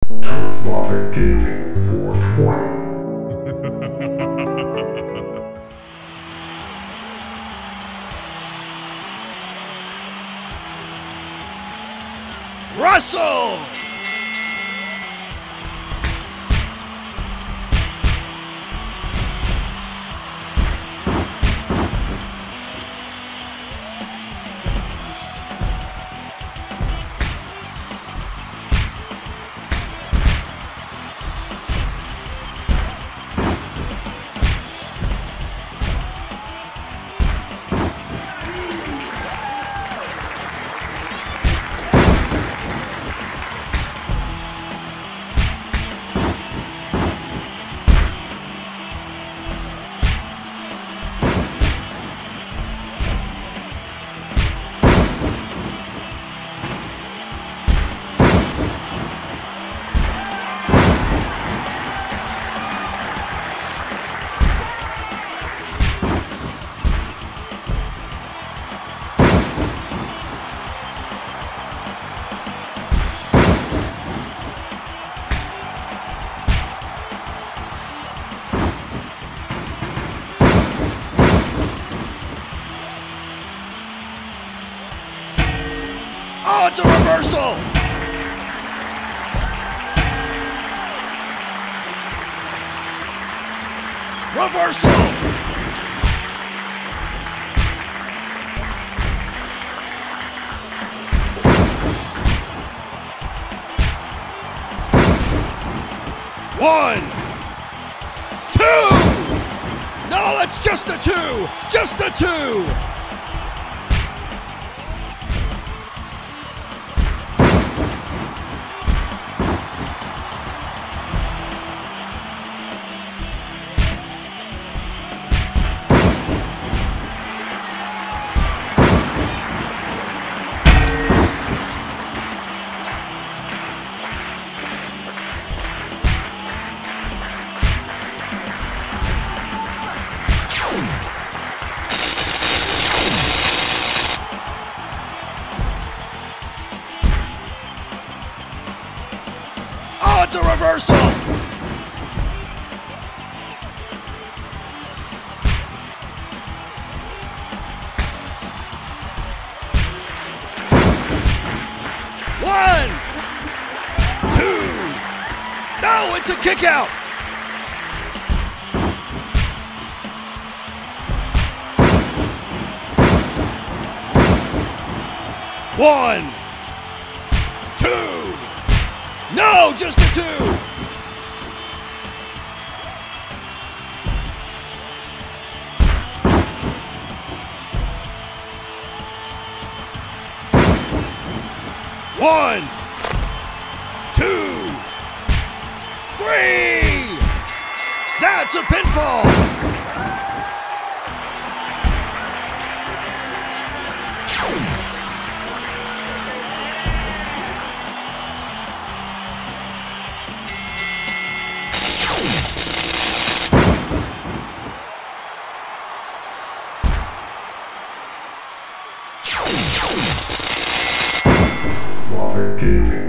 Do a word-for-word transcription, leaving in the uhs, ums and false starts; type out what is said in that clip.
Fly Gaming four twenty. Russell! Oh, it's a reversal! Reversal! One! Two! No, that's just a two! Just a two! Oh, it's a reversal! One! Two! No, it's a kick out! One! Two! No, just a two! One, two, three! That's a pinfall! Fly Gaming.